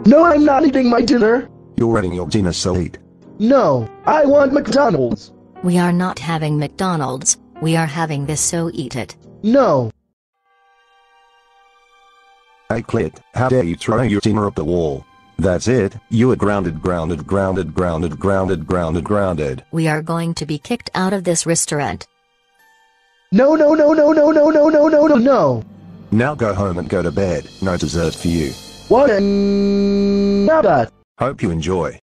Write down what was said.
No, I'm not eating my dinner. You're eating your dinner, so eat. No, I want McDonald's. We are not having McDonald's, we are having this, so eat it. No. Alclit, how dare you throw your dinner up the wall? That's it, you are grounded, grounded, grounded, grounded, grounded, grounded, grounded. We are going to be kicked out of this restaurant. No, no, no, no, no, no, no, no, no, no, no. Now go home and go to bed, no dessert for you. What a... Hope you enjoy.